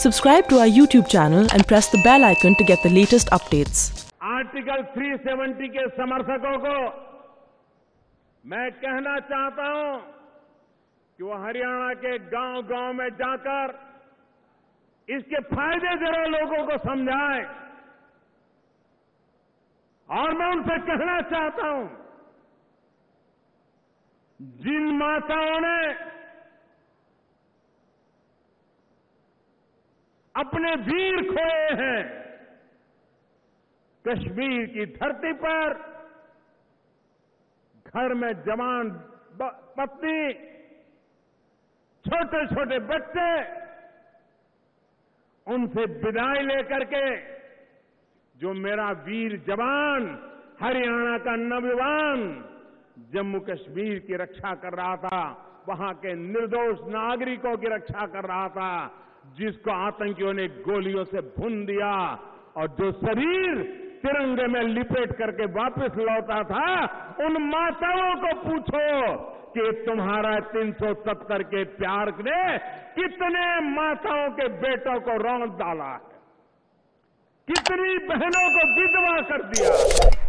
Subscribe to our YouTube channel and press the bell icon to get the latest updates. Article 370 के समर्थकों को मैं कहना चाहता हूं कि वो हरियाणा के गांव-गांव में जाकर इसके फायदे जरा लोगों को समझाएं। और मैं उनसे कहना चाहता हूं, जिन माताओं ने अपने वीर खोए हैं कश्मीर की धरती पर, घर में जवान पत्नी, छोटे छोटे बच्चे, उनसे विदाई लेकर के जो मेरा वीर जवान हरियाणा का नौजवान जम्मू कश्मीर की रक्षा कर रहा था, वहां के निर्दोष नागरिकों की रक्षा कर रहा था, जिसको आतंकियों ने गोलियों से भून दिया और जो शरीर तिरंगे में लिपेट करके वापस लौटा था, उन माताओं को पूछो कि तुम्हारा 370 के प्यार ने कितने माताओं के बेटों को रौंद डाला है, कितनी बहनों को विधवा कर दिया।